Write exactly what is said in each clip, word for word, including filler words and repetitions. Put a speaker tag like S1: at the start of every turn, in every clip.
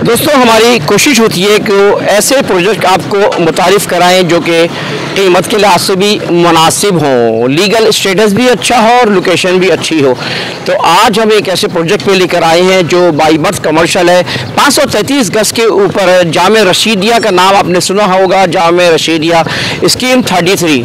S1: दोस्तों हमारी कोशिश होती है कि ऐसे प्रोजेक्ट आपको मुतारिफ़ कराएं जो कि कीमत के लिहाज से भी मुनासिब हों, लीगल स्टेटस भी अच्छा हो और लोकेशन भी अच्छी हो। तो आज हम एक ऐसे प्रोजेक्ट पे लेकर आए हैं जो बाई बर्थ कमर्शियल है। पाँच सौ तैंतीस गज के ऊपर जामे रशीदिया का नाम आपने सुना होगा, जामे रशीदिया स्कीम थर्टी थ्री।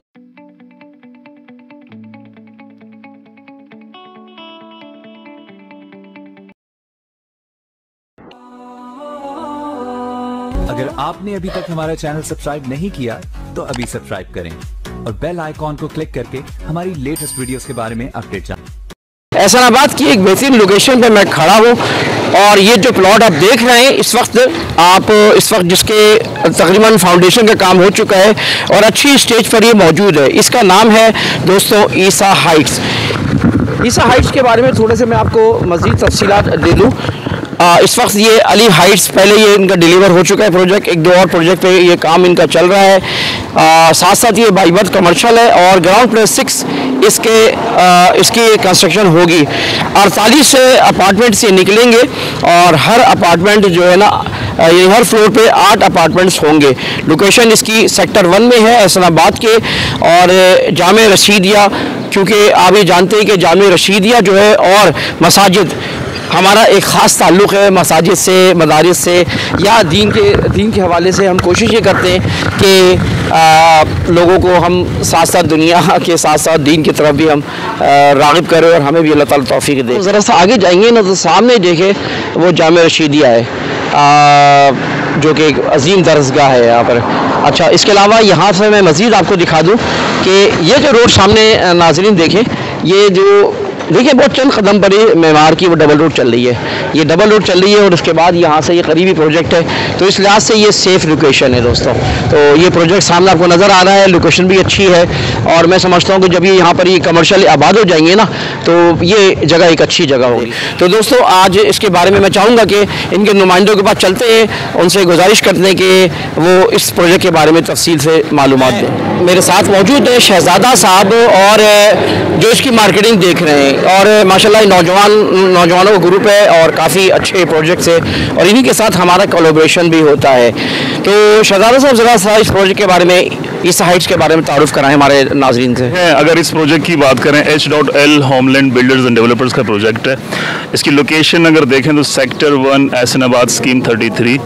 S2: अगर आपने अभी तक हमारा चैनल सब्सक्राइब नहीं किया तो अभी सब्सक्राइब करें और बेल आइकॉन को क्लिक करके हमारी लेटेस्ट वीडियोस के बारे में अपडेट जानें।
S1: एहसानाबाद की एक बेहतरीन लोकेशन पे मैं खड़ा हूँ और ये जो प्लॉट आप देख रहे हैं इस वक्त आप इस वक्त जिसके तकरीबन फाउंडेशन का काम हो चुका है और अच्छी स्टेज पर ये मौजूद है, इसका नाम है दोस्तों ईसा हाइट्स। ईसा हाइट्स के बारे में थोड़े से मैं आपको मज़ीद तफसीलात दे दूँ। आ, इस वक्त ये अली हाइट्स पहले ये इनका डिलीवर हो चुका है प्रोजेक्ट, एक दो और प्रोजेक्ट पे ये काम इनका चल रहा है। आ, साथ साथ ये बाई बर्थ कमर्शियल है और ग्राउंड प्लस सिक्स इसके आ, इसकी कंस्ट्रक्शन होगी। अड़तालीस अपार्टमेंट्स ये निकलेंगे और हर अपार्टमेंट जो है ना ये हर फ्लोर पे आठ अपार्टमेंट्स होंगे। लोकेशन इसकी सेक्टर वन में है एहसानाबाद के और जामे रशीदिया, क्योंकि आप ये जानते हैं कि जामे रशीदिया जो है और मसाजिद हमारा एक ख़ास ताल्लुक़ है मसाजिद से, मदारिस से या दीन के दीन के हवाले से। हम कोशिश ये करते हैं कि लोगों को हम साथ साथ दुनिया के साथ साथ दीन की तरफ भी हम राग़िब करें और हमें भी अल्लाह ताला तौफ़ीक़ दे। ज़रा सा आगे जाएंगे ना तो सामने देखें वो जामे रशीदिया है आ, जो कि एक अजीम दरसगाह है यहाँ पर। अच्छा, इसके अलावा यहाँ से मैं मज़ीद आपको दिखा दूँ कि ये जो रोड सामने नाज़रीन देखें, ये जो देखिए बहुत चंद कदम पर ही मेवार की वो डबल रोड चल रही है, ये डबल रोड चल रही है और उसके बाद यहाँ से ये करीबी प्रोजेक्ट है, तो इस लिहाज से ये सेफ़ लोकेशन है दोस्तों। तो ये प्रोजेक्ट सामने आपको नज़र आ रहा है, लोकेशन भी अच्छी है और मैं समझता हूँ कि जब ये यहाँ पर ये कमर्शियल आबाद हो जाएंगे ना तो ये जगह एक अच्छी जगह होगी। तो दोस्तों आज इसके बारे में मैं चाहूँगा कि इनके नुमाइंदों के पास चलते हैं, उनसे गुजारिश करते हैं कि वो इस प्रोजेक्ट के बारे में तफसील से मालूमात दें। मेरे साथ मौजूद है शहजादा साहब और जो इसकी मार्केटिंग देख रहे हैं और माशाल्लाह नौजवान नौजवानों का ग्रुप है और काफ़ी अच्छे प्रोजेक्ट्स है और इन्हीं के साथ हमारा कोलैबोरेशन भी होता है। तो शहजादा साहब ज़रा सा इस प्रोजेक्ट के बारे में, इस हाइट्स के बारे में तारुफ कराएं हमारे नाजरीन से।
S3: अगर इस प्रोजेक्ट की बात करें, H dot L homeland builders and developers का प्रोजेक्ट है। इसकी लोकेशन अगर देखें तो sector one Ehsanabad scheme thirty three.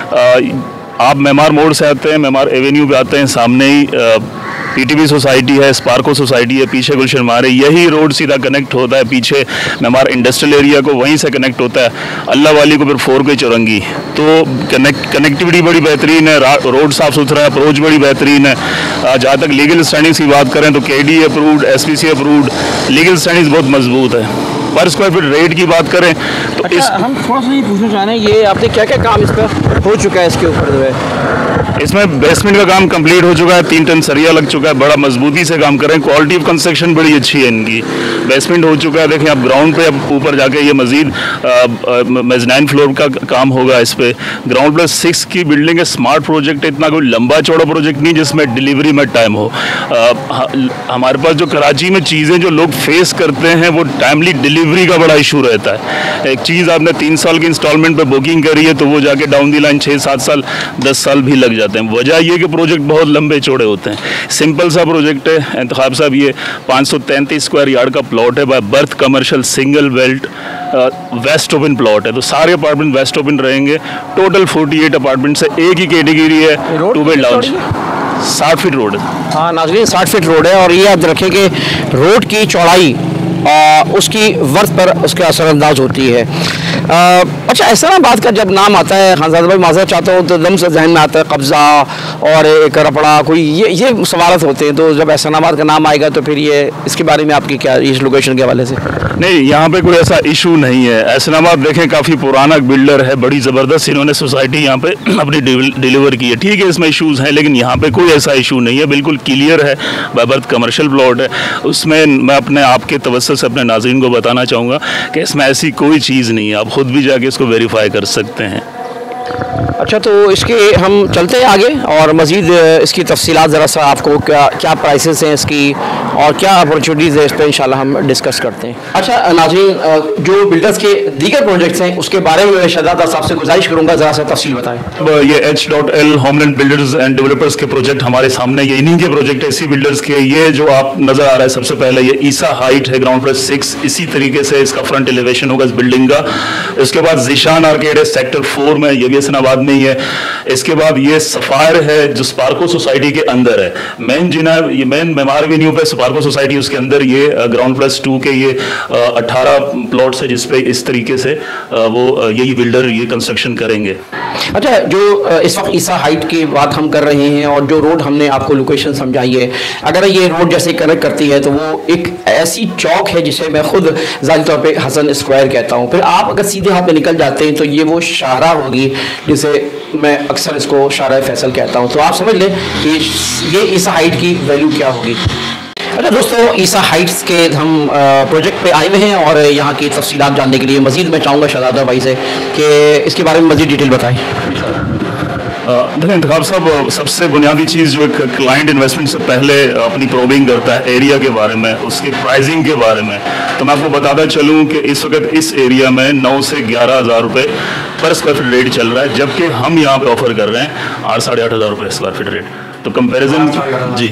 S3: आप मेमार मोड़ से आते हैं, मेमार एवेन्यू पे आते हैं, सामने ही पीटीबी सोसाइटी है, स्पार्को सोसाइटी है, पीछे गुलशन मार है, यही रोड सीधा कनेक्ट होता है पीछे मेमार इंडस्ट्रियल एरिया को, वहीं से कनेक्ट होता है अल्लाह वाली को, फिर फोर के चौरंगी। तो कनेक्ट कनेक्टिविटी बड़ी बेहतरीन है, रोड साफ़ सुथरा है, अप्रोच बड़ी बेहतरीन है। जहाँ तक लीगल स्टैंडिंग्स की बात करें तो K D approved, S P C approved, legal standings बहुत मजबूत है। पर स्क्वायर फीट रेट की बात करें तो
S1: अच्छा,
S3: इस
S1: हम थोड़ा सा ये पूछना चाह रहे हैं, ये आपने क्या क्या काम इस पर हो चुका है, इसके ऊपर जो है
S3: इसमें बेसमेंट का काम कंप्लीट हो चुका है, तीन टन सरिया लग चुका है, बड़ा मजबूती से काम कर रहे हैं, क्वालिटी ऑफ कंस्ट्रक्शन बड़ी अच्छी है इनकी। बेसमेंट हो चुका है, देखें आप ग्राउंड पे, अब ऊपर जाके ये मजीद मेज़नाइन फ्लोर का काम होगा इस पे। ग्राउंड प्लस सिक्स की बिल्डिंग है, स्मार्ट प्रोजेक्ट है, इतना कोई लंबा चौड़ा प्रोजेक्ट नहीं जिसमें डिलीवरी में टाइम हो। आ, हमारे पास जो कराची में चीज़ें जो लोग फेस करते हैं वो टाइमली डिलीवरी का बड़ा इशू रहता है। एक चीज़ आपने तीन साल की इंस्टॉलमेंट पे बुकिंग करी है तो वो जाके डाउन दी लाइन छः सात साल दस साल भी लग जाते हैं। वजह ये कि प्रोजेक्ट बहुत लंबे चौड़े होते हैं। सिंपल सा प्रोजेक्ट है इंतखाब साहब, ये पाँच सौ तैंतीस स्क्वायर यार्ड का प्लॉट है, by birth commercial single belt west open plot है, तो सारे अपार्टमेंट वेस्ट ओपन रहेंगे। टोटल अड़तालीस अपार्टमेंट्स है, एक ही कैटेगरी है, टू बेड लाउंज, साठ फीट रोड है। हाँ
S1: नाज़रीन साठ फीट रोड है और ये याद रखें कि रोड की चौड़ाई आ, उसकी वर्थ पर उसके असरअंदाज होती है। आ, अच्छा, एहसानाबाद का जब नाम आता है, खानजादा भाई माजरा चाहता हूँ, तो दम से जहन में आता है कब्ज़ा और एक रपड़ा, कोई ये ये सवालत होते हैं। तो जब एहसानाबाद का नाम आएगा तो फिर ये इसके बारे में आपकी क्या, इस लोकेशन के हवाले से?
S3: नहीं, यहाँ पे कोई ऐसा इशू नहीं है। एहसानाबाद देखें काफ़ी पुराना बिल्डर है, बड़ी ज़बरदस्त इन्होंने सोसाइटी यहाँ पे अपनी डिलीवर की है। ठीक है, इसमें इशूज़ हैं लेकिन यहाँ पे कोई ऐसा इशू नहीं है, बिल्कुल क्लियर है। बाय बर्थ कमर्शियल प्लॉट है, उसमें मैं अपने आपके तवज्जुह से अपने नाज़रीन को बताना चाहूँगा कि इसमें ऐसी कोई चीज़ नहीं है, आप खुद भी जाके इसको वेरीफाई कर सकते हैं।
S1: अच्छा, तो इसके हम चलते हैं आगे और मज़ीद इसकी तफसीलात ज़रा सा आपको क्या क्या प्राइसेस हैं इसकी और क्या अपॉर्चुनिटीज़ है इस पर इंशाल्लाह हम डिस्कस करते हैं। अच्छा नाज़रीन, जो बिल्डर्स के दीगर प्रोजेक्ट्स हैं उसके बारे में मैं शहजादा साहब से गुजारिश करूँगा ज़रा सा तफसील बताएं।
S3: अब ये H dot L homeland builders and developers के प्रोजेक्ट हमारे सामने, ये इन्हीं के प्रोजेक्ट है, इसी बिल्डर्स के। ये जो आप नजर आ रहा है सबसे पहले ये ईसा हाइट है, ग्राउंड फ्लोर सिक्स, इसी तरीके से इसका फ्रंट एलिवेशन होगा इस बिल्डिंग का। इसके बाद जीशान आर्केड है सेक्टर फोर में, ये भी हसनाबाद में ही है। इसके बाद ये सफायर है जो स्पार्को सोसाइटी के अंदर है, मेन जिना ये मेन मेमार एवेन्यू पे स्पार्को सोसाइटी, उसके अंदर ये ग्राउंड प्लस टू के ये अठारह प्लॉट्स है जिसपे इस तरीके से वो यही बिल्डर ये कंस्ट्रक्शन करेंगे।
S1: अच्छा, जो इस वक्त ईसा हाइट की बात हम कर रहे हैं और जो रोड हमने आपको लोकेशन समझाई है, अगर ये रोड जैसे कनेक्ट करती है तो वो एक ऐसी चौक है जिसे मैं खुद ज़ाती तौर पे हसन स्क्वायर कहता हूँ। फिर आप अगर सीधे हाथ में निकल जाते हैं तो ये वो शाहरा होगी जिसे मैं अक्सर इसको शाहरा फैसल कहता हूँ। तो आप समझ लें कि ये ईसा हाइट की वैल्यू क्या होगी। अच्छा दोस्तों, ईसा हाइट्स के हम प्रोजेक्ट पे आए हुए हैं और यहाँ की तफसीलात जानने के लिए मज़ीद मैं चाहूँगा शहजादा भाई से कि इसके बारे में मज़ीद डिटेल बताएं।
S3: देखिए इंतखाब साहब, सबसे बुनियादी चीज़ जो एक क्लाइंट इन्वेस्टमेंट से पहले अपनी प्रोबिंग करता है एरिया के बारे में, उसके प्राइसिंग के बारे में, तो मैं आपको बताता चलूँ कि इस वक्त इस एरिया में नौ से ग्यारह हज़ार रुपये पर स्क्वायर फीट रेट चल रहा है, जबकि हम यहाँ पे ऑफर कर रहे हैं आठ साढ़े आठ हज़ार रुपये स्क्वायर फीट रेट। तो कंपैरिजन जी,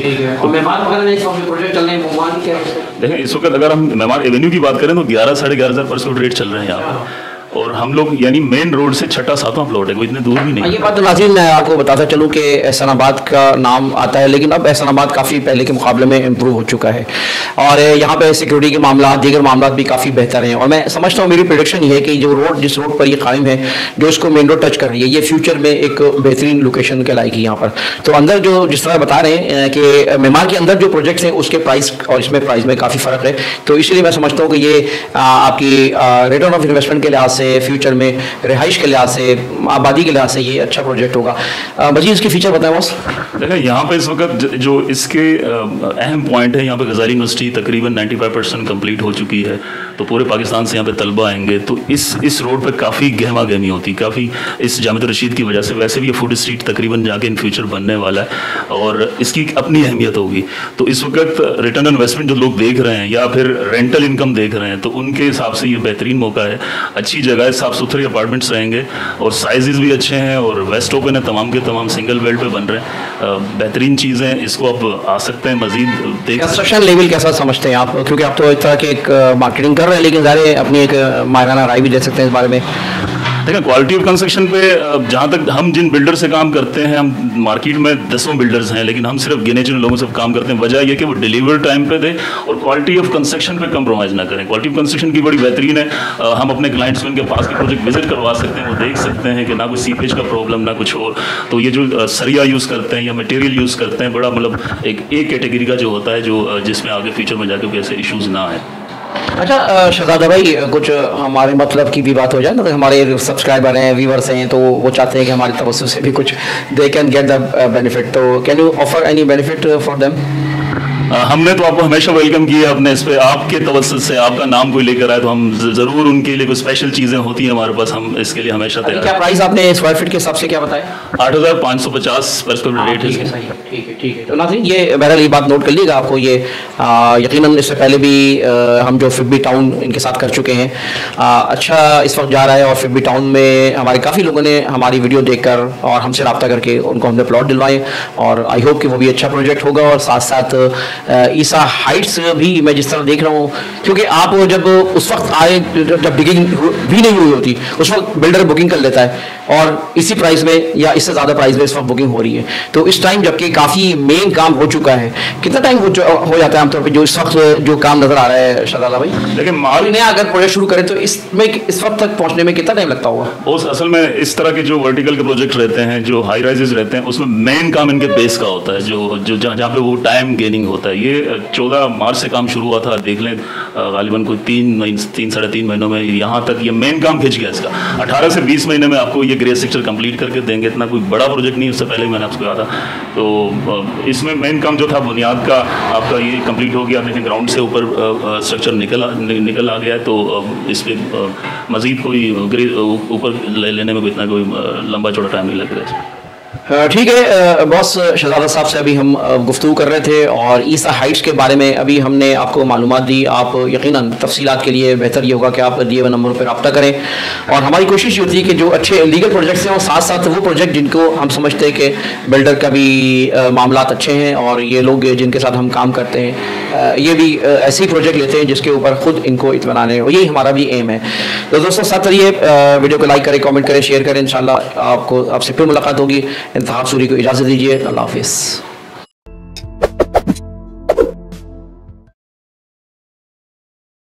S3: देखिए इस वक्त अगर हम मेहमान एवेन्यू की बात करें तो ग्यारह साढ़े ग्यारह हज़ार पर स्क्वायर रेट चल रहे हैं यहाँ पर, और हम लोग यानी मेन रोड से छठा सातवां प्लॉट है, कोई इतने दूर भी नहीं।
S1: ये बात तो नाज़रीन मैं आपको बताता चलूँ कि एहसानाबाद का नाम आता है, लेकिन अब एहसानाबाद काफ़ी पहले के मुकाबले में इम्प्रूव हो चुका है और यहाँ पे सिक्योरिटी के मामला दीगर मामला भी काफ़ी बेहतर हैं। और मैं समझता हूँ, मेरी प्रेडिक्शन ये है कि जो रोड जिस रोड पर ये कायम है, जो इसको मेन रोड टच कर रही है, ये फ्यूचर में एक बेहतरीन लोकेशन कहलाएगी यहाँ पर। तो अंदर जो जिस तरह बता रहे हैं कि मेमार के अंदर जो प्रोजेक्ट्स हैं उसके प्राइस और इसमें प्राइस में काफ़ी फ़र्क है, तो इसलिए मैं समझता हूँ कि ये आपकी रिटर्न ऑफ इन्वेस्टमेंट के लिहाज से, फ्यूचर में रिहाइश के लिहाज से, आबादी के लिहाज से ये अच्छा प्रोजेक्ट होगा। मजीद इसके फीचर बताएं बस।
S3: देखिए यहाँ पे इस वक्त जो इसके अहम पॉइंट है, यहाँ पे गजाली यूनिवर्सिटी तकरीबन पचानवे परसेंट कंप्लीट हो चुकी है, तो पूरे पाकिस्तान से यहाँ पे तलबा आएंगे, तो इस इस रोड पे काफ़ी गहमा गहमी होती, काफ़ी इस जामिया रशीद की वजह से। वैसे भी ये फूड स्ट्रीट तकरीबन जाके इन फ्यूचर बनने वाला है और इसकी अपनी अहमियत होगी। तो इस वक्त रिटर्न इन्वेस्टमेंट जो लोग देख रहे हैं या फिर रेंटल इनकम देख रहे हैं, तो उनके हिसाब से ये बेहतरीन मौका है, अच्छी जगह है, साफ सुथरे अपार्टमेंट्स रहेंगे और साइजेस भी अच्छे हैं और वेस्ट ओपन है, तमाम के तमाम सिंगल बेल्ट पे बन रहे हैं, बेहतरीन चीज़ है। इसको आप आ सकते हैं, मजीद देख।
S1: कंस्ट्रक्शन लेवल कैसा समझते हैं आप, क्योंकि आप तो एक तरह की एक मार्केटिंग कर रहे हैं, लेकिन ज़ाहिर है अपनी एक मायराना राय भी दे सकते हैं इस बारे में।
S3: देखिए क्वालिटी ऑफ कंस्ट्रक्शन पे जहाँ तक हम जिन बिल्डर से काम करते हैं, हम मार्केट में दसों बिल्डर्स हैं, लेकिन हम सिर्फ गिने चुने लोगों से काम करते हैं। वजह यह कि वो डिलीवर टाइम पे दे और क्वालिटी ऑफ कंस्ट्रक्शन पे कंप्रोमाइज़ ना करें। क्वालिटी ऑफ कंस्ट्रक्शन की बड़ी बेहतरीन है, हम अपने क्लाइंट्स को इनके पास के प्रोजेक्ट विजिट करवा सकते हैं, वो देख सकते हैं कि ना कोई सीपेज का प्रॉब्लम ना कुछ और। तो ये जो सरिया यूज़ करते हैं या मटेरियल यूज़ करते हैं, बड़ा मतलब एक एक कैटेगरी का जो होता है, जो जिसमें आगे फ्यूचर में जाकर कोई ऐसे इशूज़ ना आए।
S1: अच्छा शहजादा भाई, कुछ हमारे मतलब की भी बात हो जाए ना, तो हमारे सब्सक्राइबर हैं, व्यूवर्स हैं, तो वो चाहते हैं कि हमारी तवज्जो से भी कुछ they can get the benefit, तो can you offer any benefit for them?
S3: हमने तो आपको हमेशा वेलकम किया अपने इस पे, आपके तवज्जुह से आपका नाम कोई लेकर आए तो हम ज़रूर उनके लिए कुछ स्पेशल चीज़ें होती हैं हमारे पास, हम इसके लिए हमेशा तैयार।
S1: क्या प्राइस आपने स्क्वायर फीट के हिसाब से क्या बताया?
S3: आठ हज़ार पाँच सौ पचास पर स्क्वायर रेट है।
S1: ठीक है, सही है, ठीक है, ठीक है। तो नाज़रीन ये बहरहाल ये बात नोट कर लीजिएगा, आपको ये यकीनन इससे पहले भी आ, हम जो फिब्बी टाउन इनके साथ कर चुके हैं, आ, अच्छा इस वक्त जा रहा है और फिब्बी टाउन में हमारे काफ़ी लोगों ने हमारी वीडियो देखकर और हमसे रब्ता करके उनको हमने प्लॉट दिलवाए और आई होप कि वो भी अच्छा प्रोजेक्ट होगा। और साथ साथ ईसा हाइट्स भी मैं जिस तरह देख रहा हूँ, क्योंकि आप जब उस वक्त आए जब बिगिंग भी नहीं हुई होती, उस वक्त बिल्डर बुकिंग कर लेता है और इसी प्राइस में या इससे ज़्यादा प्राइस में इस वक्त बुकिंग हो रही है। तो इस टाइम जबकि काफ़ी मेन काम हो चुका है, कितना टाइम हो, हो जाता है आमतौर पर जो इस वक्त जो काम नज़र आ रहा है शहजादा भाई?
S3: लेकिन माल
S1: नया अगर प्रोजेक्ट शुरू करें तो इसमें इस वक्त तक पहुँचने में कितना टाइम लगता होगा?
S3: उस असल में इस तरह के जो वर्टिकल के प्रोजेक्ट रहते हैं, जो हाई राइजेस रहते हैं, उसमें मेन काम इनके बेस का होता है, जो जो जहाँ पे वो टाइम गेनिंग होता है। ये चौदह मार्च से काम शुरू हुआ था, देख लें गालिबन कोई तीन महीने तीन साढ़े तीन महीनों में यहाँ तक ये मेन काम खिंच गया इसका। अठारह से बीस महीने में आपको ये ग्रे स्ट्रक्चर कंप्लीट करके देंगे। इतना कोई बड़ा प्रोजेक्ट नहीं, उससे पहले मैंने आपको कहा था। तो इसमें मेन काम जो था बुनियाद का आपका ये कंप्लीट हो गया। देखें ग्राउंड से ऊपर स्ट्रक्चर निकल आ, निकल आ गया है। तो इस पर मज़ीद कोई ग्रे ऊपर लेने में इतना कोई लंबा चौड़ा टाइम नहीं लग रहा है।
S1: ठीक है बॉस, शहजादा साहब से अभी हम गुफ्तगू कर रहे थे और ईसा हाइट्स के बारे में अभी हमने आपको मालूमात दी। आप यकीनन तफसीलात के लिए बेहतर ये होगा कि आप दिए हुए नंबरों पर रब्ता करें। और हमारी कोशिश ये होती है कि जो अच्छे लीगल प्रोजेक्ट्स हैं और साथ साथ वो प्रोजेक्ट जिनको हम समझते हैं कि बिल्डर का भी मामलात अच्छे हैं और ये लोग जिनके साथ हम काम करते हैं ये भी ऐसे ही प्रोजेक्ट लेते हैं जिसके ऊपर ख़ुद इनको इत्मीनान है, और यही हमारा भी एम है। तो दोस्तों साथ रहिए, वीडियो को लाइक करें, कमेंट करें, शेयर करें। इंशाल्लाह आपको आपसे फिर मुलाकात होगी। इंतखाब सूरी को इजाज़त दीजिए। अल्लाह हाफ़िज़।